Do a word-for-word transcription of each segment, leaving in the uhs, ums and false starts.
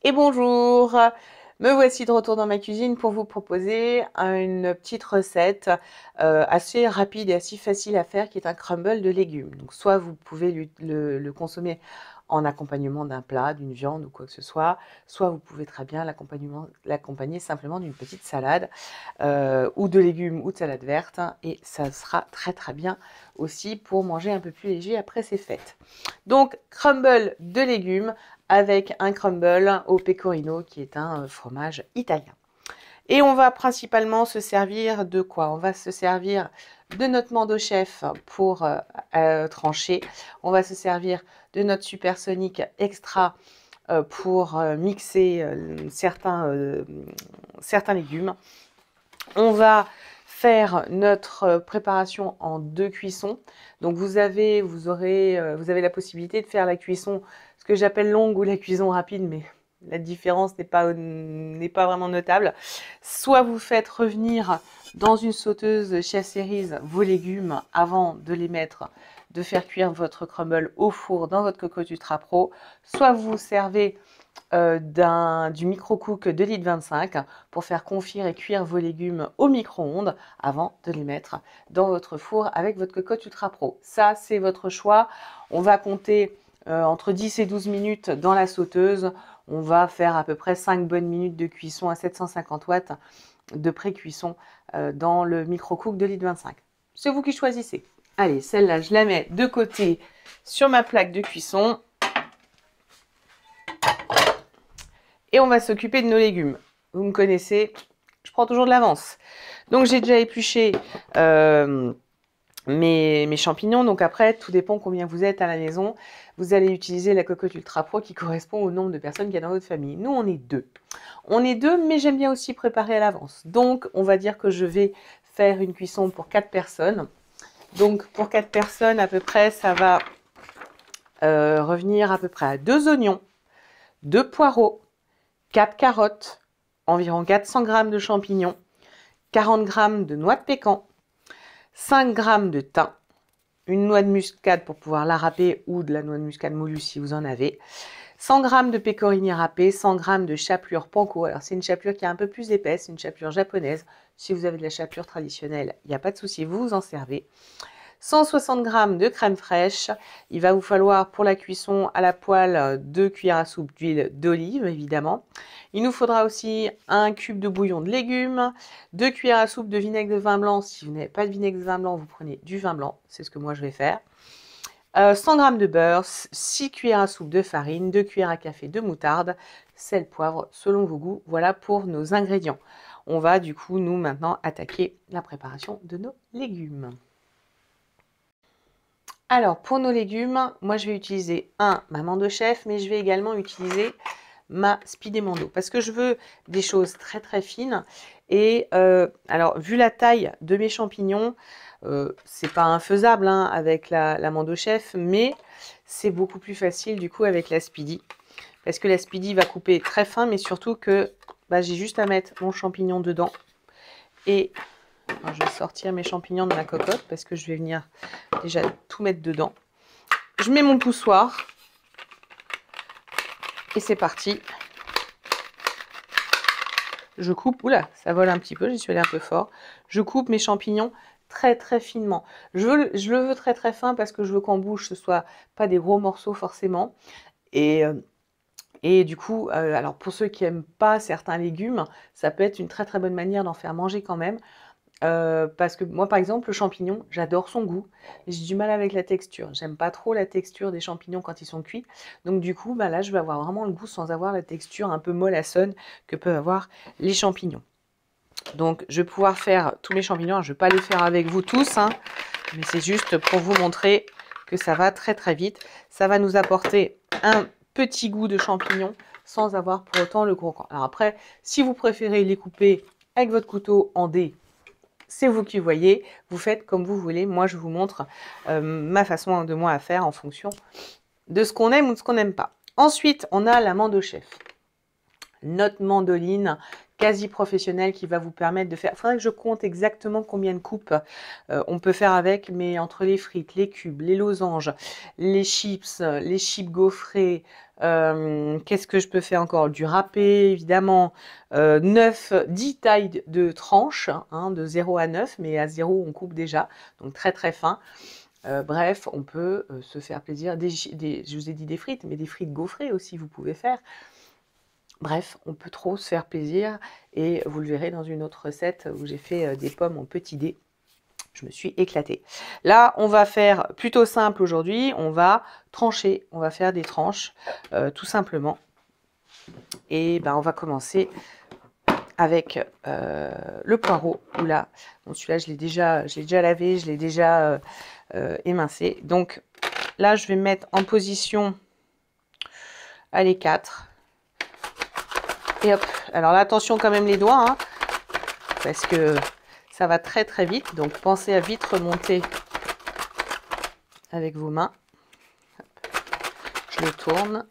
Et bonjour, me voici de retour dans ma cuisine pour vous proposer une petite recette euh, assez rapide et assez facile à faire qui est un crumble de légumes. Donc soit vous pouvez lui- le, le consommer en accompagnement d'un plat, d'une viande ou quoi que ce soit, soit vous pouvez très bien l'accompagnement- l'accompagner simplement d'une petite salade euh, ou de légumes ou de salade verte et ça sera très très bien aussi pour manger un peu plus léger après ces fêtes. Donc crumble de légumes avec un crumble au pecorino qui est un fromage italien. Et on va principalement se servir de quoi? On va se servir de notre mando chef pour euh, euh, trancher. On va se servir de notre supersonique extra euh, pour euh, mixer euh, certains, euh, certains légumes. On va faire notre préparation en deux cuissons. Donc vous avez, vous aurez, euh, vous avez la possibilité de faire la cuisson, ce que j'appelle longue ou la cuisson rapide, mais la différence n'est pas, n'est pas vraiment notable. Soit vous faites revenir dans une sauteuse chef Series vos légumes avant de les mettre, de faire cuire votre crumble au four dans votre cocotte Ultra Pro, soit vous servez euh, d'un, du micro-cook de litre vingt-cinq pour faire confire et cuire vos légumes au micro-ondes avant de les mettre dans votre four avec votre cocotte Ultra Pro. Ça, c'est votre choix. On va compter euh, entre dix et douze minutes dans la sauteuse. On va faire à peu près cinq bonnes minutes de cuisson à sept cent cinquante watts de pré-cuisson euh, dans le micro-cook de litre vingt-cinq. C'est vous qui choisissez. Allez, celle-là, je la mets de côté sur ma plaque de cuisson. Et on va s'occuper de nos légumes. Vous me connaissez, je prends toujours de l'avance. Donc j'ai déjà épluché euh, mes, mes champignons. Donc après, tout dépend combien vous êtes à la maison. Vous allez utiliser la cocotte Ultra Pro qui correspond au nombre de personnes qu'il y a dans votre famille. Nous, on est deux. On est deux, mais j'aime bien aussi préparer à l'avance. Donc, on va dire que je vais faire une cuisson pour quatre personnes. Donc, pour quatre personnes, à peu près, ça va euh, revenir à peu près à deux oignons, deux poireaux, quatre carottes, environ quatre cents grammes de champignons, quarante grammes de noix de pécan, cinq grammes de thym, une noix de muscade pour pouvoir la râper ou de la noix de muscade moulue si vous en avez, cent grammes de pécorinier râpé, cent grammes de chapelure panko. Alors c'est une chapelure qui est un peu plus épaisse, une chapelure japonaise. Si vous avez de la chapelure traditionnelle, il n'y a pas de souci, vous vous en servez. cent soixante grammes de crème fraîche. Il va vous falloir pour la cuisson à la poêle deux cuillères à soupe d'huile d'olive, évidemment. Il nous faudra aussi un cube de bouillon de légumes, deux cuillères à soupe de vinaigre de vin blanc. Si vous n'avez pas de vinaigre de vin blanc, vous prenez du vin blanc. C'est ce que moi je vais faire. Euh, cent grammes de beurre, six cuillères à soupe de farine, deux cuillères à café de moutarde, sel, poivre, selon vos goûts. Voilà pour nos ingrédients. On va du coup, nous, maintenant, attaquer la préparation de nos légumes. Alors, pour nos légumes, moi, je vais utiliser un, ma mando chef, mais je vais également utiliser ma speedy mando parce que je veux des choses très très fines. Et euh, alors, vu la taille de mes champignons, euh, c'est pas infaisable hein, avec la, la mando chef, mais c'est beaucoup plus facile du coup avec la speedy parce que la speedy va couper très fin, mais surtout que bah, j'ai juste à mettre mon champignon dedans et alors, je vais sortir mes champignons de ma cocotte parce que je vais venir déjà tout mettre dedans. Je mets mon poussoir et c'est parti. Je coupe, oula, ça vole un petit peu, j'y suis allée un peu fort. Je coupe mes champignons très très finement. Je, veux, je le veux très très fin parce que je veux qu'en bouche ce soit pas des gros morceaux forcément. Et, euh, et du coup, euh, alors pour ceux qui n'aiment pas certains légumes, ça peut être une très très bonne manière d'en faire manger quand même. Euh, parce que moi par exemple le champignon j'adore son goût, j'ai du mal avec la texture, j'aime pas trop la texture des champignons quand ils sont cuits, donc du coup bah là je vais avoir vraiment le goût sans avoir la texture un peu mollassonne que peuvent avoir les champignons. Donc je vais pouvoir faire tous mes champignons, je vais pas les faire avec vous tous hein, mais c'est juste pour vous montrer que ça va très très vite, ça va nous apporter un petit goût de champignons sans avoir pour autant le croquant. Alors après si vous préférez les couper avec votre couteau en dés, c'est vous qui voyez, vous faites comme vous voulez. Moi, je vous montre euh, ma façon de moi à faire en fonction de ce qu'on aime ou de ce qu'on n'aime pas. Ensuite, on a la mando chef. Notre mandoline quasi professionnel qui va vous permettre de faire... Il faudrait que je compte exactement combien de coupes euh, on peut faire avec, mais entre les frites, les cubes, les losanges, les chips, les chips gaufrés, euh, qu'est-ce que je peux faire encore? Du râpé, évidemment, euh, neuf, dix tailles de tranches, hein, de zéro à neuf, mais à zéro on coupe déjà, donc très très fin. Euh, bref, on peut euh, se faire plaisir. Des, des, je vous ai dit des frites, mais des frites gaufrées aussi, vous pouvez faire. Bref, on peut trop se faire plaisir. Et vous le verrez dans une autre recette où j'ai fait euh, des pommes en petit dé. Je me suis éclatée. Là, on va faire plutôt simple aujourd'hui. On va trancher. On va faire des tranches, euh, tout simplement. Et ben, on va commencer avec euh, le poireau. Oula, bon, celui-là, je l'ai déjà, je l'ai déjà lavé, je l'ai déjà... Euh, Euh, émincé. Donc là, je vais mettre en position à les quatre. Et hop. Alors là, attention quand même les doigts, hein, parce que ça va très très vite. Donc pensez à vite remonter avec vos mains. Hop. Je le tourne.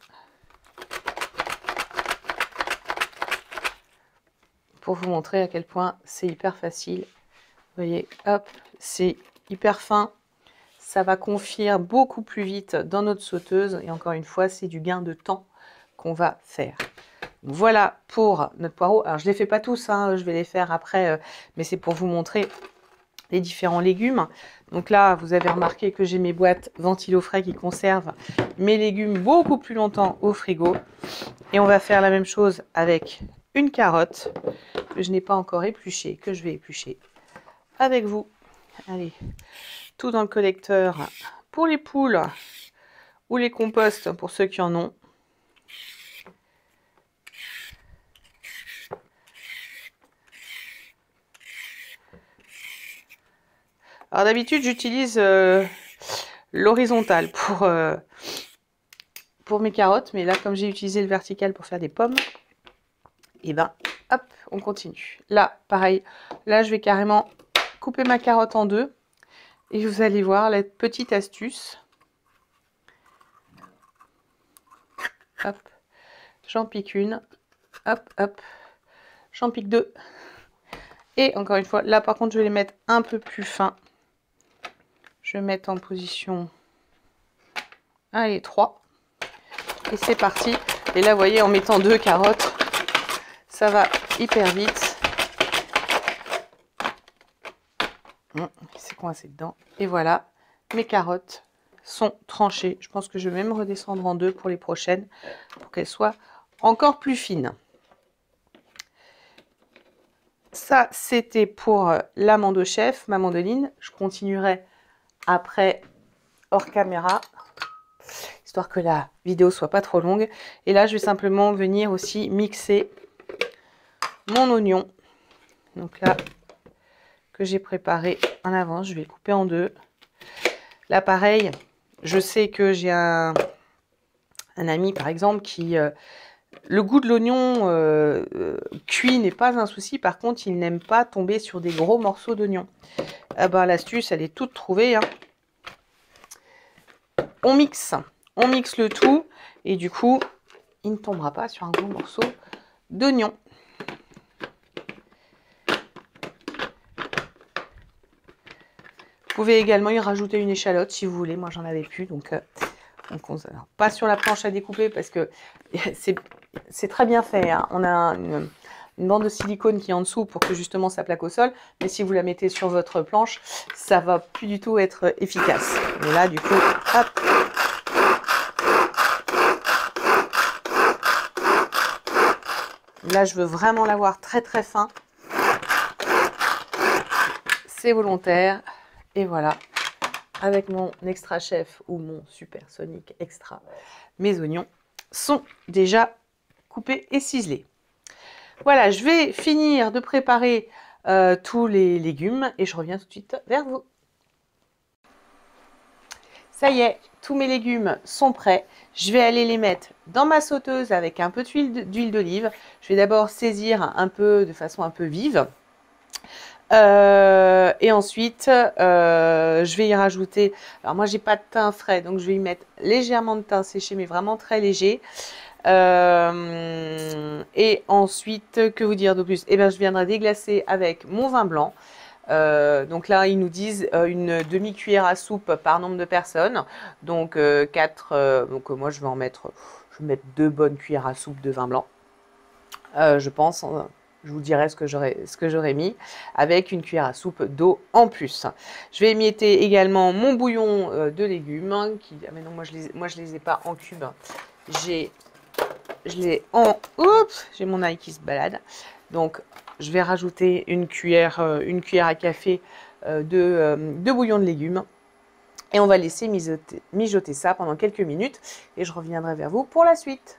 Pour vous montrer à quel point c'est hyper facile. Vous voyez, hop, c'est hyper fin. Ça va confire beaucoup plus vite dans notre sauteuse. Et encore une fois, c'est du gain de temps qu'on va faire. Voilà pour notre poireau. Alors, je ne les fais pas tous, hein, je vais les faire après, euh, mais c'est pour vous montrer les différents légumes. Donc là, vous avez remarqué que j'ai mes boîtes ventilo frais qui conservent mes légumes beaucoup plus longtemps au frigo. Et on va faire la même chose avec une carotte que je n'ai pas encore épluchée, que je vais éplucher avec vous. Allez. Tout dans le collecteur pour les poules ou les composts pour ceux qui en ont. Alors d'habitude j'utilise euh, l'horizontale pour, euh, pour mes carottes, mais là comme j'ai utilisé le vertical pour faire des pommes, et ben hop, on continue. Là pareil, là je vais carrément couper ma carotte en deux. Et vous allez voir la petite astuce. Hop, j'en pique une. Hop, hop, j'en pique deux. Et encore une fois, là par contre, je vais les mettre un peu plus fins. Je vais mettre en position, allez, trois. Et c'est parti. Et là, vous voyez, en mettant deux carottes, ça va hyper vite. C'est coincé dedans. Et voilà, mes carottes sont tranchées. Je pense que je vais même redescendre en deux pour les prochaines, pour qu'elles soient encore plus fines. Ça, c'était pour la mando chef, ma mandoline. Je continuerai après hors caméra, histoire que la vidéo soit pas trop longue. Et là, je vais simplement venir aussi mixer mon oignon. Donc là, que j'ai préparé en avance, je vais le couper en deux. Là, pareil, je sais que j'ai un, un ami, par exemple, qui... Euh, le goût de l'oignon euh, euh, cuit n'est pas un souci. Par contre, il n'aime pas tomber sur des gros morceaux d'oignon. Ah ben, l'astuce, elle est toute trouvée. Hein. On mixe. On mixe le tout. Et du coup, il ne tombera pas sur un gros morceau d'oignon. Vous pouvez également y rajouter une échalote si vous voulez. Moi, j'en avais plus. Donc, euh, donc on, alors, pas sur la planche à découper parce que c'est très bien fait. Hein. On a une, une bande de silicone qui est en dessous pour que justement ça plaque au sol. Mais si vous la mettez sur votre planche, ça va plus du tout être efficace. Et là, du coup, hop. Là, je veux vraiment l'avoir très très fin. C'est volontaire. Et voilà, avec mon extra chef ou mon supersonic extra, mes oignons sont déjà coupés et ciselés. Voilà, je vais finir de préparer euh, tous les légumes et je reviens tout de suite vers vous. Ça y est, tous mes légumes sont prêts. Je vais aller les mettre dans ma sauteuse avec un peu d'huile d'olive. Je vais d'abord saisir un peu de façon un peu vive. Euh, et ensuite, euh, je vais y rajouter, alors moi j'ai pas de thym frais, donc je vais y mettre légèrement de thym séché, mais vraiment très léger. Euh, et ensuite, que vous dire de plus? Eh bien, je viendrai déglacer avec mon vin blanc. Euh, donc là, ils nous disent euh, une demi-cuillère à soupe par nombre de personnes. Donc euh, quatre. Euh, donc euh, moi, je vais en mettre, je vais mettre deux bonnes cuillères à soupe de vin blanc. Euh, je pense. Hein, je vous dirai ce que j'aurais ce que j'aurais mis avec une cuillère à soupe d'eau en plus. Je vais émietter également mon bouillon euh, de légumes. Qui, ah mais non, moi je les moi je les ai pas en cube. J'ai je l'ai en oups, j'ai mon œil qui se balade. Donc je vais rajouter une cuillère euh, une cuillère à café euh, de, euh, de bouillon de légumes. Et on va laisser mijoter, mijoter ça pendant quelques minutes. Et je reviendrai vers vous pour la suite.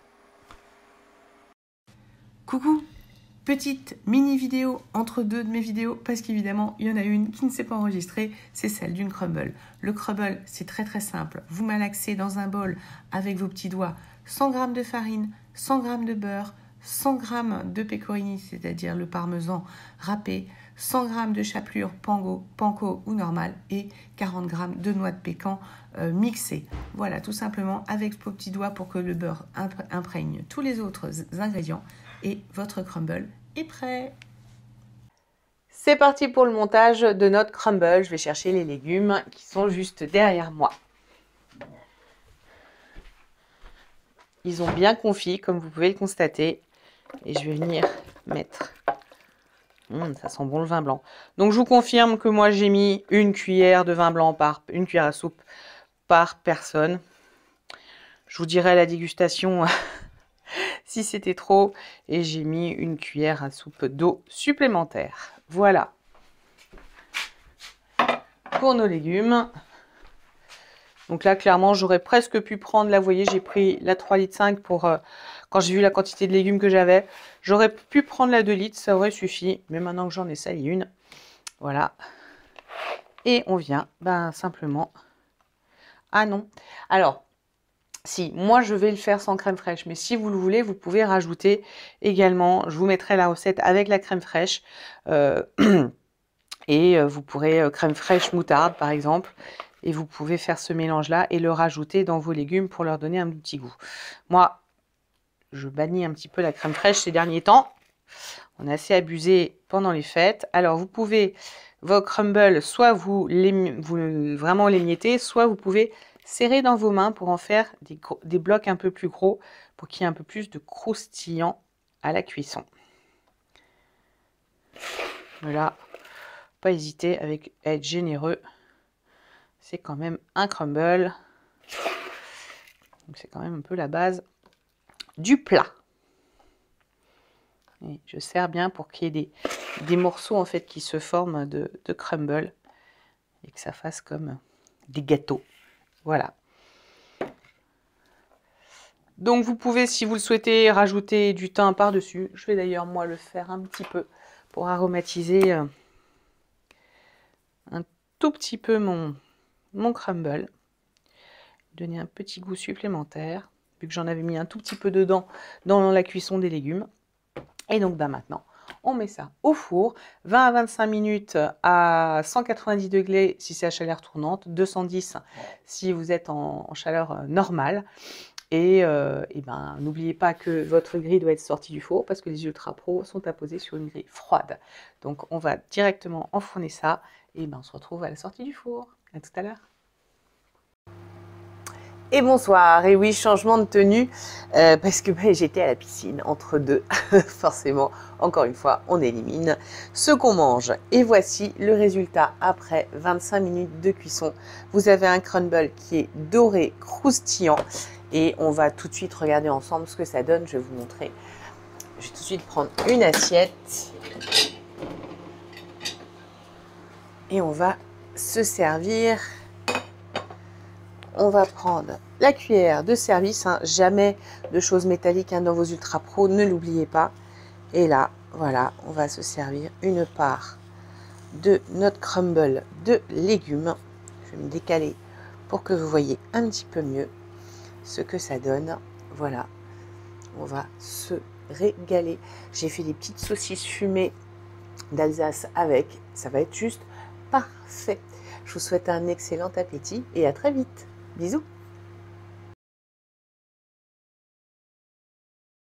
Coucou, petite mini vidéo entre deux de mes vidéos parce qu'évidemment il y en a une qui ne s'est pas enregistrée, c'est celle d'une crumble. Le crumble c'est très très simple, vous malaxez dans un bol avec vos petits doigts cent grammes de farine, cent grammes de beurre, cent grammes de pecorino, c'est-à-dire le parmesan râpé, cent grammes de chapelure panko, panko ou normal et quarante grammes de noix de pécan euh, mixées. Voilà, tout simplement avec vos petits doigts pour que le beurre imprègne tous les autres ingrédients. Et votre crumble est prêt. C'est parti pour le montage de notre crumble. Je vais chercher les légumes qui sont juste derrière moi. Ils ont bien confit, comme vous pouvez le constater. Et je vais venir mettre... Mmh, ça sent bon le vin blanc. Donc je vous confirme que moi j'ai mis une cuillère de vin blanc par... une cuillère à soupe par personne. Je vous dirai à la dégustation... si c'était trop, et j'ai mis une cuillère à soupe d'eau supplémentaire. Voilà pour nos légumes. Donc là, clairement, j'aurais presque pu prendre, là, vous voyez, j'ai pris la trois litres cinq pour, euh, quand j'ai vu la quantité de légumes que j'avais, j'aurais pu prendre la deux litres, ça aurait suffi, mais maintenant que j'en ai sali une, voilà. Et on vient, ben, simplement, ah non, alors, si, moi je vais le faire sans crème fraîche, mais si vous le voulez, vous pouvez rajouter également, je vous mettrai la recette avec la crème fraîche, euh, et vous pourrez euh, crème fraîche moutarde par exemple, et vous pouvez faire ce mélange-là et le rajouter dans vos légumes pour leur donner un petit goût. Moi, je bannis un petit peu la crème fraîche ces derniers temps, on a assez abusé pendant les fêtes. Alors vous pouvez, vos crumbles, soit vous, les, vous vraiment les miettez, soit vous pouvez serrer dans vos mains pour en faire des, des blocs un peu plus gros, pour qu'il y ait un peu plus de croustillant à la cuisson. Voilà, pas hésiter avec, à être généreux. C'est quand même un crumble. Donc c'est quand même un peu la base du plat. Et je serre bien pour qu'il y ait des, des morceaux en fait qui se forment de, de crumble et que ça fasse comme des gâteaux. Voilà. Donc vous pouvez, si vous le souhaitez, rajouter du thym par-dessus. Je vais d'ailleurs moi le faire un petit peu pour aromatiser euh, un tout petit peu mon, mon crumble. Donner un petit goût supplémentaire, vu que j'en avais mis un tout petit peu dedans dans la cuisson des légumes. Et donc bah, maintenant, on met ça au four, vingt à vingt-cinq minutes à cent quatre-vingt-dix degrés si c'est à chaleur tournante, deux cent dix si vous êtes en, en chaleur normale. Et, euh, et ben, n'oubliez pas que votre grille doit être sortie du four parce que les Ultra Pro sont apposés sur une grille froide. Donc on va directement enfourner ça et ben, on se retrouve à la sortie du four. À tout à l'heure. Et bonsoir, et oui, changement de tenue, euh, parce que bah, j'étais à la piscine entre deux, forcément, encore une fois, on élimine ce qu'on mange. Et voici le résultat après vingt-cinq minutes de cuisson. Vous avez un crumble qui est doré, croustillant, et on va tout de suite regarder ensemble ce que ça donne. Je vais vous montrer. Je vais tout de suite prendre une assiette, et on va se servir. On va prendre la cuillère de service, hein, jamais de choses métalliques hein, dans vos Ultra Pro, ne l'oubliez pas. Et là, voilà, on va se servir une part de notre crumble de légumes. Je vais me décaler pour que vous voyez un petit peu mieux ce que ça donne. Voilà, on va se régaler. J'ai fait des petites saucisses fumées d'Alsace avec, ça va être juste parfait. Je vous souhaite un excellent appétit et à très vite. Bisous.